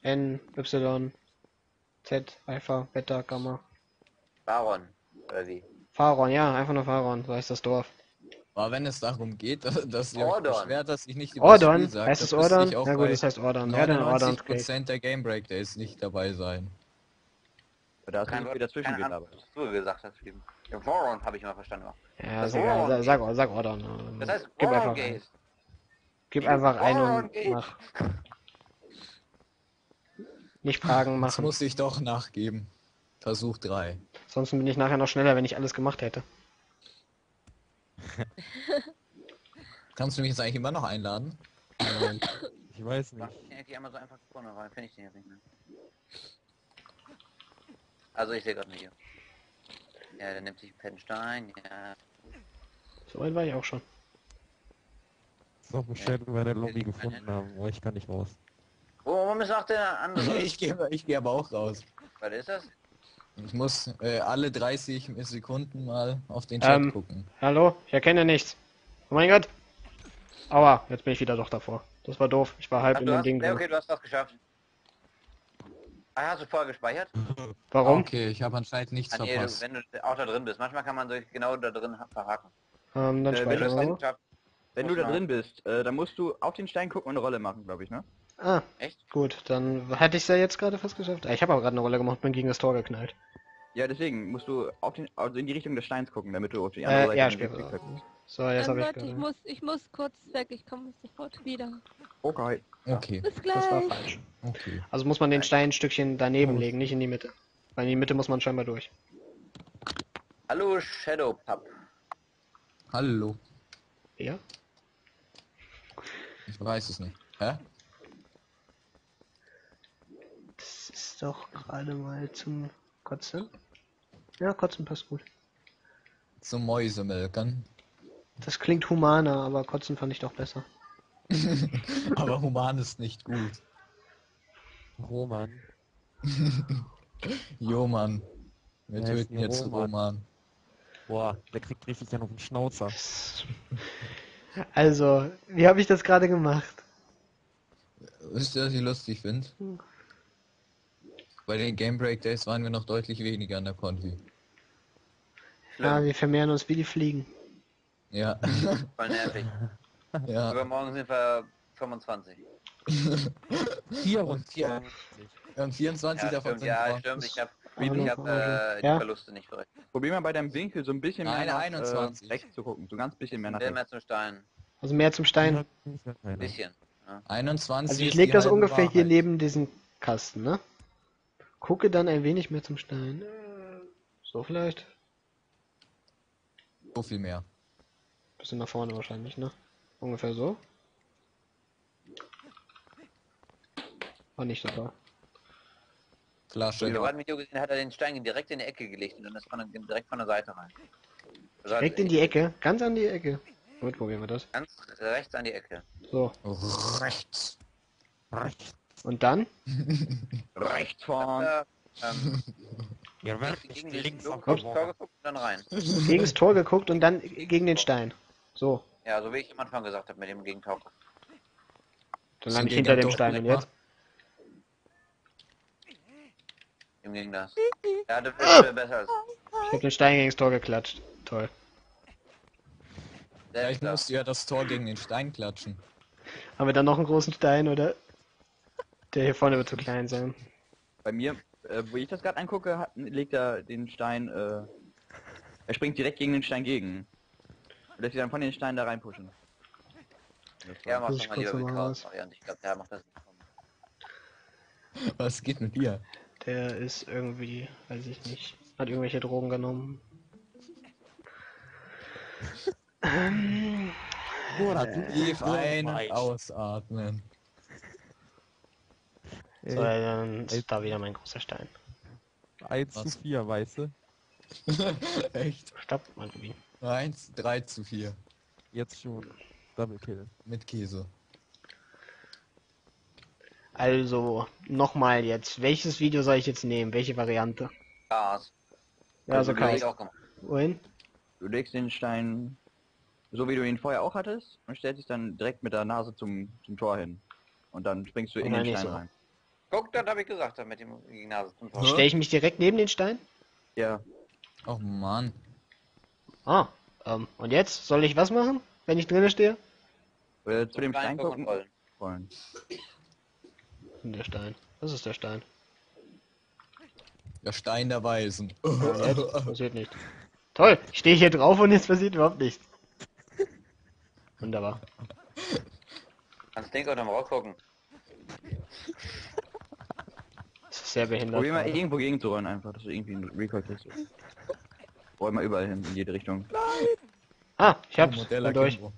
N, Y, Z, Alpha, Beta, Gamma. Baron, oder wie? Pharaon, ja, einfach nur Pharaon, so heißt das Dorf. Aber wenn es darum geht, dass ihr euch Ordon. beschwert, dass ich nicht über das Spiel Ordon? sage, Heißt dann es müsste Ordon? ich auch Ja gut, bei das heißt Ordon. Ja, dann Ordon, okay. 99% der Game Break Days nicht dabei sein. Da hast du Kein nicht Wort, wieder keine Ahnung, zwischengelabert. was du gesagt hast, eben. Ja, Baron habe ich mal verstanden. Ja, Das ist egal, Ordon sag Ordon. Das heißt Gib Baron einfach ein. Gate. Gib einfach ein Baron und Gate. mach. Nicht Fragen Jetzt machen. muss ich doch nachgeben. Versuch 3. Sonst bin ich nachher noch schneller, wenn ich alles gemacht hätte. Kannst du mich jetzt eigentlich immer noch einladen? Nein. Ich weiß Mach nicht. ich den eigentlich einmal so einfach vorne rein, finde ich den jetzt nicht mehr. Also ich sehe gerade nicht hier. Ja, der nimmt sich einen Pettenstein, ja. So weit war ich auch schon. So Bescheid über der Lobby gefunden haben, aber ich kann nicht raus. Warum ist auch der andere? Ich geh aber auch raus. Was ist das? Ich muss alle 30 Sekunden mal auf den Chat gucken. Hallo? Ich erkenne nichts. Oh mein Gott. Aua, jetzt bin ich wieder doch davor. Das war doof. Ich war halb Ach, in du dem hast, Ding ja, drin. okay, du hast das geschafft. Ah, hast du vorher gespeichert? Warum? Okay, ich habe anscheinend nichts Ah, nee, verpasst. wenn du auch da drin bist. Manchmal kann man sich genau da drin verhaken. Dann wenn du speichern das wir mal. geschafft. Wenn du da drin bist, dann musst du auf den Stein gucken und eine Rolle machen, glaube ich, ne? Ah, Echt? gut. Dann hätte ich es ja jetzt gerade fast geschafft. Ich habe aber gerade eine Rolle gemacht, bin gegen das Tor geknallt. Ja, deswegen musst du also in die Richtung des Steins gucken, damit du auf die andere Seite Ja, nicht später. geklickt hast. So, jetzt habe ich Leute, gerade. ich muss kurz weg, ich komme sofort wieder. Okay. Okay, Bis Das war gleich. falsch. okay. Also muss man den Stein ein Stückchen daneben Los. legen, nicht in die Mitte. Weil in die Mitte muss man scheinbar durch. Hallo Shadow Pup. Hallo. Ja? Ich weiß es nicht. Hä? Das ist doch gerade mal zum Kotzen. Ja, Kotzen passt gut. Zum Mäusemelkern. Das klingt humaner, aber Kotzen fand ich doch besser. Aber human ist nicht gut. Roman. Jo Mann. Wir Wer ist töten denn jetzt Roman? Roman. Boah, der kriegt richtig einen auf den Schnauzer. Also, wie habe ich das gerade gemacht? Wisst ihr, was ich lustig finde? Bei den Game Break Days waren wir noch deutlich weniger an der Konfi. Ja, wir vermehren uns wie die Fliegen. Ja. Voll nervig. Ja. Übermorgen sind wir 25. 24. Und 24 Ja, davon stimmt, sind ja, Frauen. stimmt. Ich Wie hab du- die Ja? Verluste nicht berechnet. Probier mal bei deinem Winkel so ein bisschen mehr Nein, nach 21. rechts zu gucken. So ein ganz bisschen mehr nach Der rechts. mehr zum Stein. Also mehr zum Stein. Ein bisschen. Ja. 21 Also ich ist lege die das halbe ungefähr hier Wahrheit. neben diesen Kasten, ne? Gucke dann ein wenig mehr zum Stein. So vielleicht. So viel mehr. Bisschen nach vorne wahrscheinlich, ne? Ungefähr so. War nicht dabei. Ich Flasche. habe gerade ein Video gesehen, hat er den Stein direkt in die Ecke gelegt und dann ist direkt von der Seite rein. Also Direkt in die Ecke, ganz an die Ecke. Gut, probieren wir das. Ganz rechts an die Ecke. So. Rechts. Und dann? Rechts vorn. Ja, Gegen links links Tor abgeworfen. geguckt und dann rein. Gegen das Tor geguckt und dann gegen den Stein. So. Ja, so wie ich am Anfang gesagt habe mit dem Gegentor. Dann Sind lande ich die hinter denn dem doch Stein und lecker? jetzt? Ihm ging das. Ja, das ist besser als Ich habe den Stein gegen das Tor geklatscht. Toll. Vielleicht selbst. musst du ja das Tor gegen den Stein klatschen. Haben wir dann noch einen großen Stein, oder? Der hier vorne wird zu klein sein. Bei mir, wo ich das gerade angucke, legt er den Stein, er springt direkt gegen den Stein gegen. Und lässt sich dann von den Steinen da reinpushen. Ja, mach Muss doch ich mal kurz lieber noch mit mal Chaos Variante. Ich glaube, der macht das nicht. Was geht mit dir? Der ist irgendwie, weiß ich nicht, hat irgendwelche Drogen genommen. Oder du Tief ein, ausatmen. So, dann ist da wieder mein großer Stein. 1 Was? zu 4, weißt du? Echt? Stopp, mein Ruby. 3:4. Jetzt schon. Double Kill. Mit Käse. Also, nochmal jetzt. Welches Video soll ich jetzt nehmen? Welche Variante? Chaos. Ja, also Hab ich Chaos. auch gemacht. Wohin? Du legst den Stein so wie du ihn vorher auch hattest und stellst dich dann direkt mit der Nase zum Tor hin. Und dann springst du in Oder den nicht Stein so? rein. Guck, das habe ich gesagt, da mit dem Nase zum Tor. Stelle ich mich direkt neben den Stein? Ja. Oh Mann. Ah, und jetzt? Soll ich was machen, wenn ich drinnen stehe? Zu dem Stein gucken wollen. wollen. Der Stein. Das ist der Stein. Der Stein der Weisen. Ja, jetzt passiert nichts. Toll, ich stehe hier drauf und jetzt passiert überhaupt nichts. Wunderbar. Kannst Ding unter dem Rock gucken. Das ist sehr behindert. Probier mal gerade. irgendwo gegen zu rollen einfach, dass du irgendwie ein Recoil kriegst. Roll mal überall hin, in jede Richtung. Ah, ich hab's. Modeller Bin durch. Kimbo.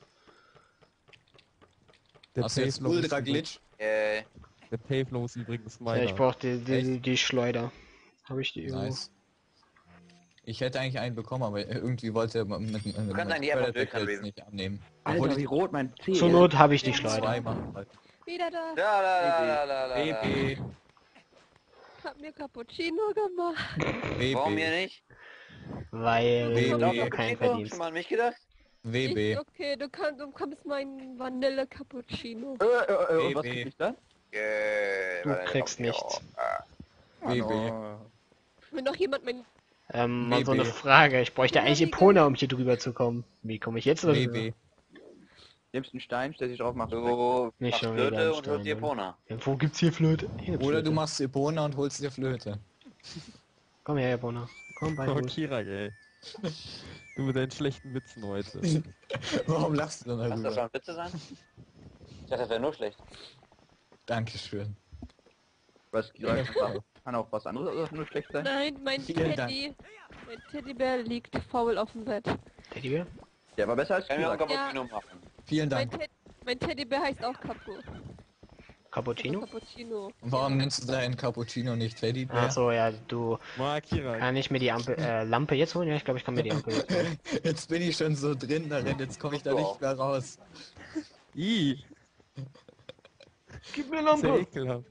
Der Hast du jetzt Pavelo ist Ultra übrigens- Glitch? Der Pavelo ist übrigens Ja, meiner. ich brauch die Schleuder. Habe ich die irgendwo? Nice. Ich hätte eigentlich einen bekommen, aber irgendwie wollte er mit Du kannst eigentlich einfach durchrennen. jetzt nicht annehmen. Alter, wie rot mein Zeh Zur ist. Not habe ich die Zwei Schleuder. machen halt. Wieder da. La. Baby, Hab mir Cappuccino gemacht. Warum mir Baby, nicht? Weil Nee, du nee. keinen Schon Verdienst. mal an mich gedacht? WB. Okay, du bekommst mein Vanille Cappuccino. Und was Baby. krieg ich dann? Du kriegst nichts. WB. Will noch jemand mein... Mal so eine Baby. Frage. Ich bräuchte Ja, eigentlich wie Epona, um hier drüber zu kommen. Wie komme ich jetzt drüber? WB. Nimmst einen Stein, stellst dich drauf, machst du weg. Du Nicht machst schon wieder Flöte ein und hörst dir Stein, Pona. Ja, wo gibt's hier Flöte? Hier gibt's Oder Flöte. du machst Epona und holst dir Flöte. Komm her, Epona. Komm bei Oh, Fuß. Kira, ey. Du mit deinen schlechten Witzen heute. Warum lachst du Lass das darüber? schon Witze sein? Ich dachte, das wäre nur schlecht. Dankeschön. Was kann auch was anderes als nur schlecht sein? Nein, mein Vielen Teddy... Mein Teddybär liegt faul auf dem Bett. Teddybär? Der war besser als Können wir ein Kira. Cappuccino machen? Vielen Mein, Dank. mein Teddybär heißt auch Capu. Cappuccino? Cappuccino. Warum nennst du deinen Cappuccino nicht Teddybär? Achso, ja, du. Mal, Kira. Kann ich mir die Lampe jetzt holen? Ja, ich glaube, ich kann mir die Ampel jetzt holen. Jetzt bin ich schon so drin darin, jetzt komme ich da nicht mehr raus. I, Gib mir sehr ekelhaft.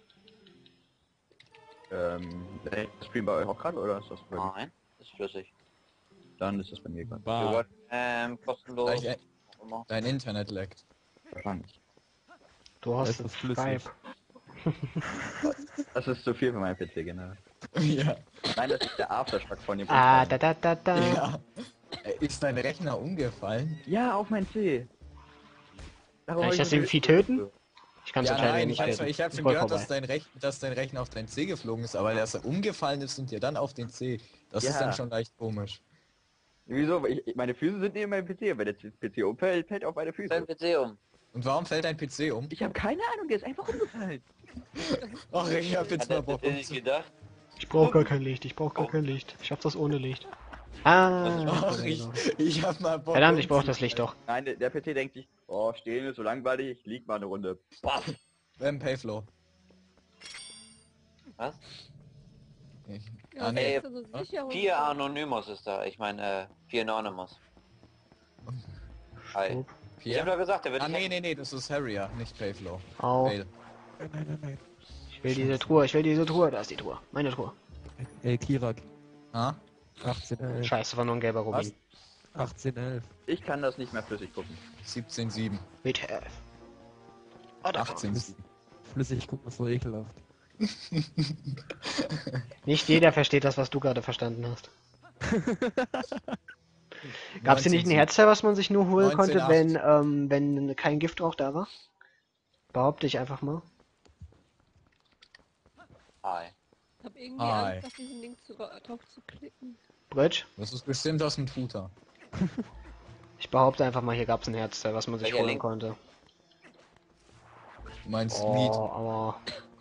Der Stream bei euch auch gerade oder ist das bei mir? Nein, ist flüssig. Dann ist das bei mir gerade. Bah. Joghurt, kostenlos. Gleich, Warum immer. dein Internet leckt. Wahrscheinlich. Du hast Es ist flüssig. Skype. Das ist zu viel für meinen PC, genau. Ja. Nein, das ist der Aftershock von dem Ah, Unfall. da. Ja. Ist dein Rechner umgefallen? Ja, auf mein C. Darum Kann hab ich das so irgendwie viel- töten? Ich kann es Ja, anscheinend nein, nicht ich töten. hab schon Voll gehört, vorbei. dass dein Rechner auf dein C geflogen ist, aber dass er umgefallen ist und dir dann auf den C. Das ist Ja. dann schon leicht komisch. Wieso? Meine Füße sind neben meinem PC. Wenn der PC umfällt, fällt auf meine Füße. Dein PC um. Und warum fällt dein PC um? Ich habe keine Ahnung, der ist einfach umgefallen. Ach, ich hab jetzt Hat mal der Bock PC nicht gedacht? Ich brauche gar kein Licht, ich brauche gar kein Licht. Ich schaff das ohne Licht. Ah, Ach, ich hab mal Bock. verdammt, ich brauche das Licht doch. Nein, der PC denkt sich, oh, stehen ist so langweilig, ich lieg mal eine Runde. Baff. Payflow. Was? Ja, Ah, nee. bist du so sicher, 4 Anonymous ist da. Ich meine, 4 Anonymous. Hi. Ich hab Pierre? doch gesagt, der wird Ah, nicht nee, das ist Harrier, nicht Payflow. Au, Fail. Nein. ich will diese Truhe, ich will diese Truhe. Da ist die Truhe, meine Truhe. Ey, Kira. Ah? 1811. Scheiße, war nur ein gelber Rubin. 1811. Ich kann das nicht mehr flüssig gucken. 17,7. WTF. Oh, da 18,7. Flüssig gucken ist so ekelhaft. Nicht jeder versteht das, was du gerade verstanden hast. Gab es hier nicht ein 19,7. Herzteil, was man sich nur holen konnte, 19,8. wenn kein Giftrauch da war? Behaupte ich einfach mal. Hi. Ich hab irgendwie Hi. Angst, auf diesen Link drauf zu klicken. Bridge? Das ist bestimmt aus dem Tutor. Ich behaupte einfach mal, hier gab es ein Herzteil, was man sich Welcher holen Link? konnte. Du meinst Oh, Meat. aber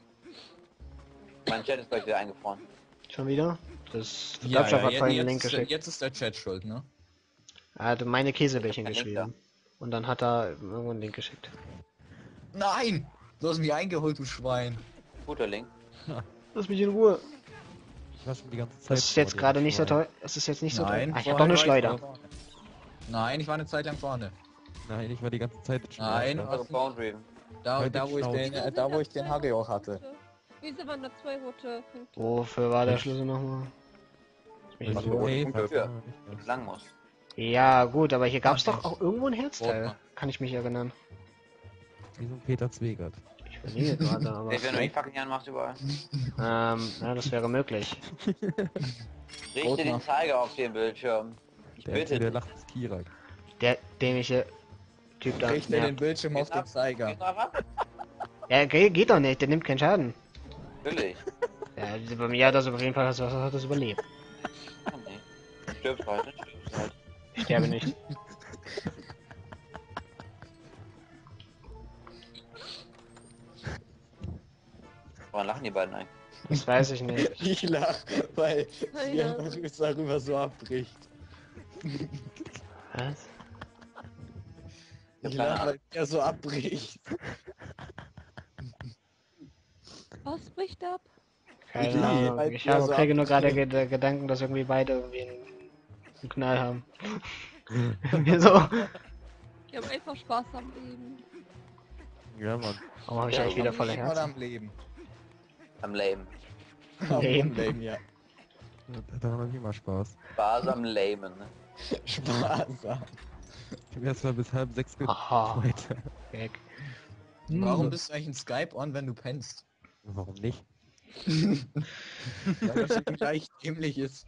Mein Chat ist gleich wieder eingefroren. schon wieder? Das Ja, Deutschland hat ja, vorhin einen Link jetzt, geschickt. jetzt ist der Chat schuld, ne? Er hatte meine Käsebällchen Kein Link geschrieben. Und dann hat er irgendwo einen Link geschickt. Nein! Du hast mich eingeholt, du Schwein. Guter Link. Lass mich in Ruhe. Ich war schon die ganze Zeit. Das ist jetzt vor dir, gerade nicht so Schwein. toll. Das ist jetzt nicht so Nein, toll. Ah, ich vorher hab doch eine war ich Schleuder. vorne. Nein, ich war eine Zeit lang vorne. Nein, ich war die ganze Zeit schon. Nein, da. Also Boundary. Da, Halt da, die wo ich Schnauze. den, da wo ich den Hagel auch hatte. Wieso waren da 2 rote Punkte? Wofür war der Schlüssel nochmal? Weil Was ich für okay, Punkte? fast Ja. gar nicht mehr. Lang muss. Ja, gut, aber hier gab es Ach, doch auch irgendwo ein Herzteil. Rotmann. Kann ich mich erinnern. Wie so ein Peter Zwegert. Ich Ich liege gerade, aber... Wenn du die Fackeln hier anmachst überall. Ja, das wäre möglich. Richte den Zeiger auf den Bildschirm. Ich Der bitte Einzige, der dich. lacht, ist Kirak. Der dämliche Typ da. Richte den Ja, Bildschirm auf den Zeiger. Geht noch ab? geht doch nicht, der nimmt keinen Schaden. Natürlich. Ja, bei mir hat das auf jeden Fall hat das überlebt. Oh, nee. Du stirbst heute, du stirbst halt. Ich sterbe nicht. Woran lachen die beiden eigentlich? Das weiß ich nicht. Ich lach, weil Keine Marius darüber so abbricht. Was? Ich lach, weil er so abbricht. Was bricht ab? Keine Nee, Ahnung. weil Ich wir so kriege nur gerade abdrehen. Gedanken, dass irgendwie beide irgendwie einen Knall haben. Wieso? Die haben einfach Spaß am Leben. Ja, Mann. Warum habe ich Ja, eigentlich wieder Am voller Leben Herz? oder am Leben? Am Lame. Leben. Am Leben, ja. Da war noch immer Spaß. Spaß am Lamen, ne? Spaß. Ich hab erst mal bis halb 6 Aha. weiter. Weg. Warum bist du eigentlich in Skype on, wenn du pennst? Warum nicht? Weil das eben gleich dämlich ist.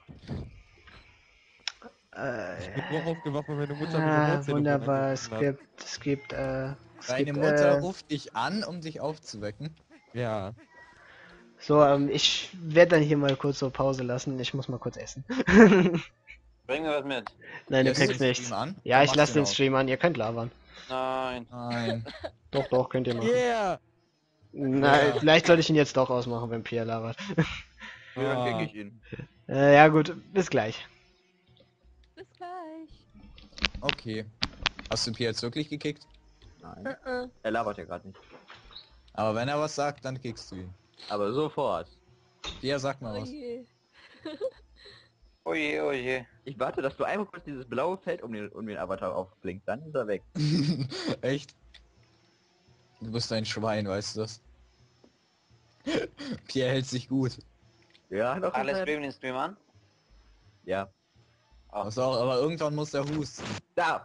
Ich bin nur aufgewacht, weil meine Mutter Wunderbar, es angerufen hat. gibt, es Deine gibt, Mutter ruft dich an, um dich aufzuwecken. Ja. so, ich werde dann hier mal kurz so Pause lassen, ich muss mal kurz essen. Bring mir was mit. Nein, du Lässt du kriegst den nichts. Stream an? Ja, Oder ich machst lasse du den auf? Stream an, ihr könnt labern. Nein. Nein. Doch, könnt ihr machen. Yeah! Na, Ja. vielleicht sollte ich ihn jetzt doch ausmachen, wenn Pierre labert. Ja, dann Ah. krieg ich ihn. Ja gut, bis gleich. Bis gleich. Okay. Hast du Pierre jetzt wirklich gekickt? Nein. Äh. Er labert ja gerade nicht. Aber wenn er was sagt, dann kickst du ihn. Aber sofort. Pierre, sag mal Oh was. je. Oje, oje. Ich warte, dass du einmal kurz dieses blaue Feld um den Avatar aufblinkt, dann ist er weg. Echt? Du bist ein Schwein, weißt du das? Pierre hält sich gut. Ja, noch Alle ist er- streamen den Stream an? Ja. Was auch, aber irgendwann muss er husten. Da!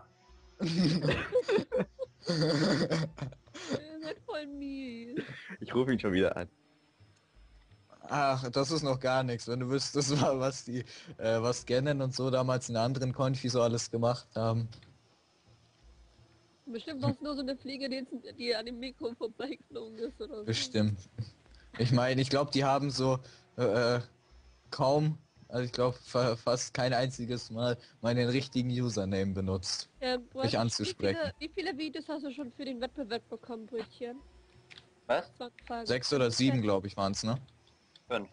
Ihr seid voll mies. Ich rufe ihn schon wieder an. Ach, das ist noch gar nichts. Wenn du wüsstest, was die, was Gannon und so damals in der anderen Konfi so alles gemacht haben. Bestimmt war es nur so eine Fliege, die an dem Mikro vorbeigeflogen ist oder so. Bestimmt. Ich meine, ich glaube, die haben so kaum, also ich glaube fast kein einziges Mal meinen richtigen Username benutzt. Mich anzusprechen. Wie viele Videos hast du schon für den Wettbewerb bekommen, Brötchen? Was? 20 Fragen. 6 oder 7, glaube ich, waren es, ne? 5.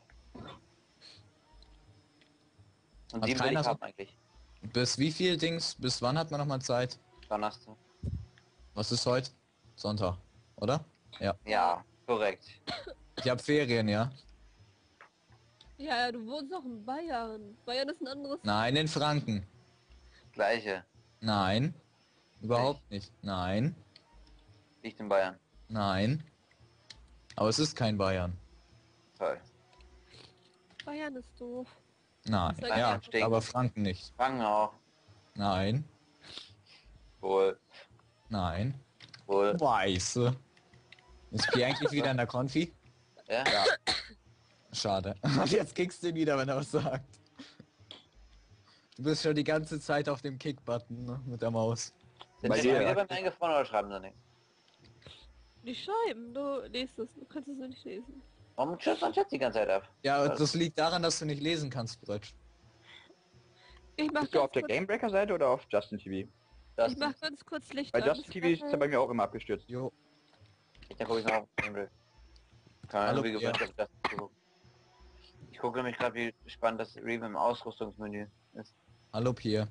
Und Hat 7 will keiner ich so- haben eigentlich. Bis wie viel Dings, bis wann hat man nochmal Zeit? Donnerstag. Was ist heute? Sonntag, oder? Ja, korrekt. Ich habe Ferien, ja? Ja, du wohnst auch in Bayern. Bayern ist ein anderes... Nein, in Franken. Gleiche. Nein. Überhaupt nicht. Nein. Liegt in Bayern. Nein. Aber es ist kein Bayern. Toll. Bayern ist doof. Nein. Sag Ja, ja. aber Franken nicht. Franken auch. Nein. Wohl. Nein. Wohl. Weiße. Ist Pi eigentlich wieder in der Konfi? Ja? Schade. Und jetzt kickst du ihn wieder, wenn er was sagt. Du bist schon die ganze Zeit auf dem Kick-Button, ne, mit der Maus. Sind Bei die dir, wieder ja. bei mir eingefroren oder schreiben sie nichts? Die schreiben, du liest es. Du kannst es nur nicht lesen. Warum schützt man Chat die ganze Zeit ab? Ja, das liegt daran, dass du nicht lesen kannst, Bretsch. Ich mach Bist du auf ganz der kurz, Gamebreaker-Seite oder auf Justin TV? Das ich mach ganz kurz Licht Bei an, Justin bis TV ist er nachher- bei mir auch immer abgestürzt. Jo. dann gucke ich noch auf Gameplay. Keine Hallo, Ahnung, wie gewöhnt, das zu gucken. Ich gucke nämlich gerade, wie spannend das Reave im Ausrüstungsmenü ist. Hallo, Pierre.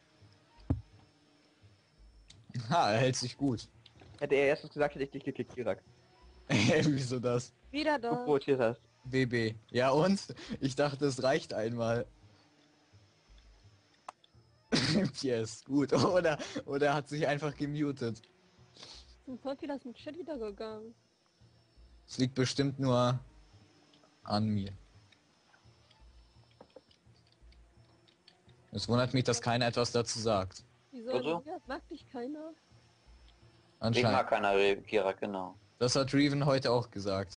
Ha, er hält sich gut. Hätte er erstens gesagt, hätte ich dich gekickt, Kirak. Wieso das? Wieder Du da. provoziert hast. BB. Ja und? Ich dachte, es reicht einmal. Yes, gut. Oder er hat sich einfach gemutet. Sind voll viele aus dem Chat wieder gegangen. Es liegt bestimmt nur an mir. Es wundert mich, dass keiner etwas dazu sagt. Wieso? Also? Ja, mag dich keiner. Ich Anscheinend. mag keiner Kira, genau. Das hat Reven heute auch gesagt.